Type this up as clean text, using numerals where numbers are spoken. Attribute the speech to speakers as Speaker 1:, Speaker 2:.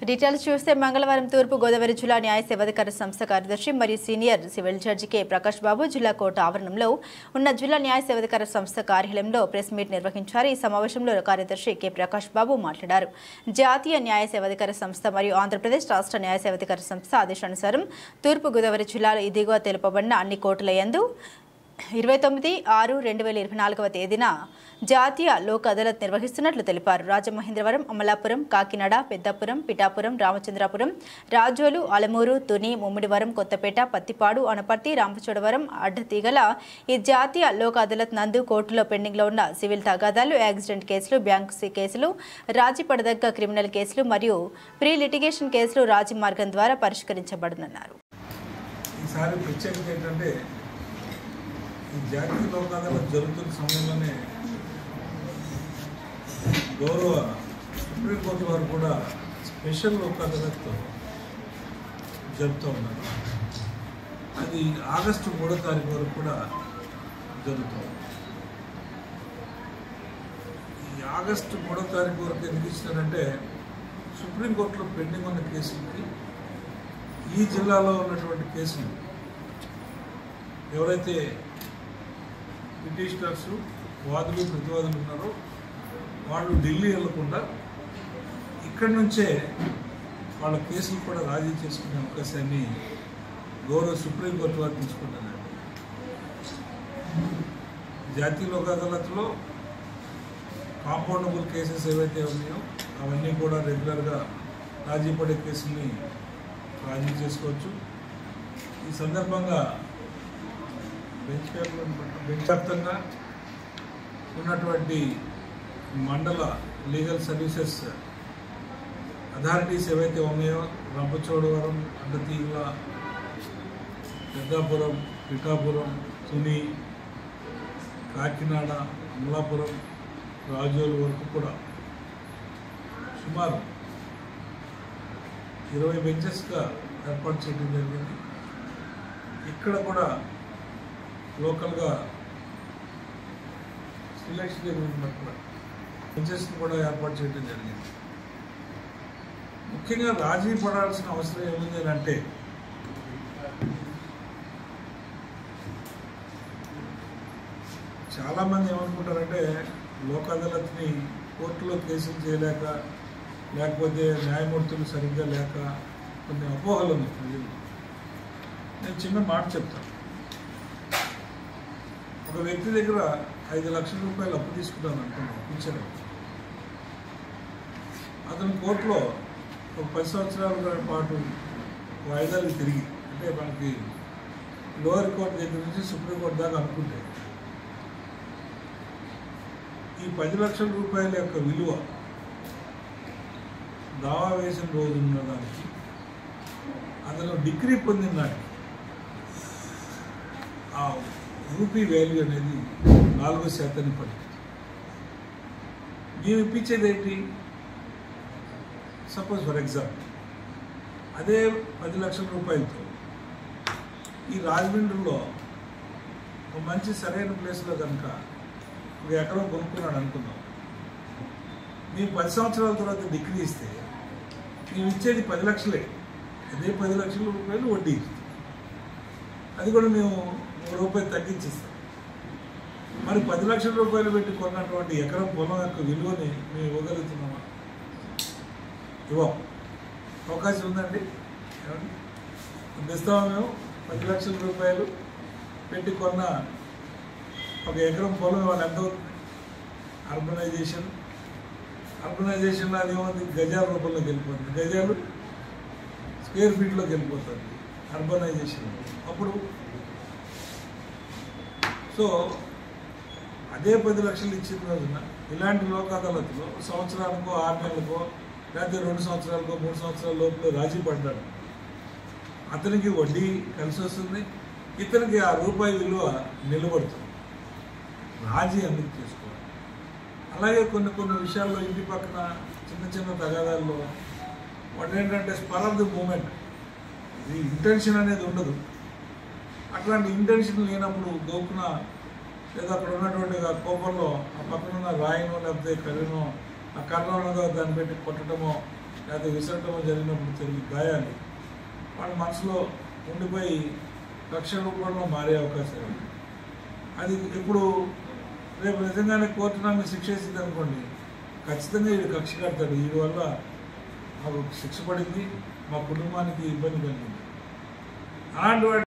Speaker 1: Details చూస్తే మంగళవారం తూర్పు గోదావరి జిల్లా న్యాయ సేవాధికార సంస్థ కార్యదర్శి మరియు senior civil judge K Prakash Babu జిల్లా కోర్టు ఆవరణంలో ఉన్న జిల్లా న్యాయ సేవాధికార సంస్థ కార్యాలయంలో ప్రెస్ మీట్ నిర్వహించారు. ఈ సమావేశంలో కార్యదర్శి కె ప్రకాష్ బాబు మాట్లాడారు. జాతీయ న్యాయ సేవాధికార సంస్థ మరియు ఆంధ్రప్రదేశ్ రాష్ట్ర న్యాయ సేవాధికార సంస్థ ఆదేశానుసారం తూర్పు గోదావరి జిల్లాలో ఈ దిగువ తెలుపబడిన అన్ని కోర్టుల యందు 29/6/2024 తేదీన జాతీయ లోక్ అదాలత్ నిర్వహిస్తున్నట్లు తెలిపారు. రాజమహేంద్రవరం, అమలాపురం, కాకినాడ, పెద్దాపురం, పిఠాపురం, రామచంద్రాపురం, రాజోలు, అలమూరు, తుని, ముమ్మిడివరం, కొత్తపేట, పత్తిపాడు, అనపర్తి, రామచోడవరం అడ్డతీగల ఈ జాతీయ లోక్ అదాలత్ నందు కోర్టులో పెండింగ్లో ఉన్న సివిల్ తగాదాలు, యాక్సిడెంట్ కేసులు, బ్యాంకు కేసులు, రాజీ పడదగ్గ క్రిమినల్ కేసులు మరియు ప్రీ లిటిగేషన్ కేసులు రాజీ మార్గం ద్వారా పరిష్కరించబడుతున్నారు.
Speaker 2: ఈ జాతీయ లోక్ అదాలత్ జరుగుతున్న సమయంలోనే గౌరవ సుప్రీంకోర్టు వారు కూడా స్పెషల్ లోక్ అదాలత్ జరుపుతూ ఉన్నారు. అది ఆగస్టు 3వ తారీఖు వరకు కూడా జరుగుతుంది. ఈ ఆగస్టు 3వ తారీఖు వరకు ఎందుకు ఇచ్చినారంటే సుప్రీంకోర్టులో పెండింగ్ ఉన్న కేసులకి ఈ జిల్లాలో ఉన్నటువంటి కేసులు ఎవరైతే పిటిషనర్స్, వాదులు, ప్రతివాదులు ఉన్నారో వాళ్ళు ఢిల్లీ వెళ్లకుండా ఇక్కడి నుంచే వాళ్ళ కేసులు కూడా రాజీ చేసుకునే అవకాశాన్ని గౌరవ సుప్రీంకోర్టు వారు తీసుకుంటున్నారు. జాతీయ లోక్ అదాలత్లో కాంపౌండబుల్ కేసెస్ ఏవైతే ఉన్నాయో అవన్నీ కూడా రెగ్యులర్గా రాజీ పడే కేసుల్ని రాజీ చేసుకోవచ్చు. ఈ సందర్భంగా బెంచ్ వ్యాప్తంగా ఉన్నటువంటి మండల లీగల్ సర్వీసెస్ అథారిటీస్ ఏవైతే ఉన్నాయో రంపచోడవరం, అడ్డతీగల, పెద్దాపురం, పిఠాపురం, తుని, కాకినాడ, అమలాపురం, రాజోలు వరకు కూడా సుమారు 20 బెంచెస్గా ఏర్పాటు చేయడం జరిగింది. ఇక్కడ కూడా లోకల్గా సెలెక్షన్ జరిగినప్పుడు బెంచెస్ని కూడా ఏర్పాటు చేయడం జరిగింది. ముఖ్యంగా రాజీ పడాల్సిన అవసరం ఏముంది అంటే చాలామంది ఏమనుకుంటారంటే లోక్ అదాలత్ని కోర్టులో కేసులు చేయలేక లేకపోతే న్యాయమూర్తులు సరిగ్గా లేక కొన్ని అపోహలు ఉన్నాయి ప్రజలు. నేను చిన్న మాట చెప్తాను. ఒక వ్యక్తి దగ్గర 5 లక్షల రూపాయలు అప్పు తీసుకున్నాను అనుకున్నాను, ఇచ్చాను. అతను కోర్టులో ఒక 10 సంవత్సరాల పాటు వాయిదాలు తిరిగి, అంటే మనకి లోయర్ కోర్టు దగ్గర నుంచి సుప్రీంకోర్టు దాకా అనుకుంటే ఈ 10 లక్షల రూపాయల యొక్క విలువ దావా వేసిన రోజు ఉన్నదానికి అతను డిగ్రీ పొందిన నాటికి ఆ రూపీ వాల్యూ అనేది 4% పడింది. మేము ఇప్పించేది ఏంటి? సపోజ్ ఫర్ ఎగ్జాంపుల్ అదే 10 లక్షల రూపాయలతో ఈ రాజమండ్రిలో ఒక మంచి సరైన ప్లేస్లో కనుక ఒక ఎకరం కొనుక్కున్నాడు అనుకుందాం. మేము 10 సంవత్సరాల తర్వాత డిగ్రీ ఇస్తే మేము ఇచ్చేది 10 లక్షలే. అదే 10 లక్షల రూపాయలు వడ్డీ ఇస్తాం. అది కూడా మేము ₹1 తగ్గించిస్తాం. మరి 10 లక్షల రూపాయలు పెట్టి కొన్నటువంటి ఎకరం పొలం యొక్క విలువని మేము ఇవ్వగలుగుతున్నామా? ఇవ్వం. అవకాశం ఉందండి? ఇస్తామా? మేము 10 లక్షల రూపాయలు పెట్టి కొన్న ఒక ఎకరం పొలం వాళ్ళు ఎంత అవుతుంది? అర్బనైజేషన్లో అది ఏముంది? గజాల రూపంలోకి వెళ్ళిపోతుంది. గజాలు స్క్వేర్ ఫీట్లోకి వెళ్ళిపోతుంది అర్బనైజేషన్. అప్పుడు సో అదే 10 లక్షలు ఇచ్చిన రోజున ఇలాంటి లోక్ అదాలత్లో సంవత్సరానికో 6 నెలలకో లేకపోతే 2 సంవత్సరాలకో 3 సంవత్సరాల లోపల రాజీ పడ్డాడు. అతనికి వడ్డీ కలిసి వస్తుంది, ఇతనికి ఆ రూపాయి విలువ నిలబడుతుంది. రాజీ అందుకు చేసుకోవాలి. అలాగే కొన్ని విషయాల్లో ఇంటి పక్కన చిన్న తగాదాల్లో వాటి ఏంటంటే స్పర్ ఆఫ్ ది మూమెంట్, ఇది ఇంటెన్షన్ అనేది ఉండదు. అట్లాంటి ఇంటెన్షన్ లేనప్పుడు గోపున లేదా అక్కడ ఉన్నటువంటి కోపంలో ఆ పక్కన ఉన్న రాయినో లేకపోతే కర్రీనో ఆ కర్రలో దాన్ని పెట్టి కొట్టడమో లేకపోతే విసరటం జరిగినప్పుడు జరిగే గాయాలు వాళ్ళ మనసులో ఉండిపోయి కక్ష రూపంలో మారే అవకాశం ఉంది. అది ఇప్పుడు రేపు నిజంగానే కోర్టు నాకు శిక్ష వేసింది అనుకోండి, ఖచ్చితంగా వీడు కక్ష కడతాడు, వీడి వల్ల మాకు శిక్ష పడింది, మా కుటుంబానికి ఇబ్బంది కలిగింది అలాంటి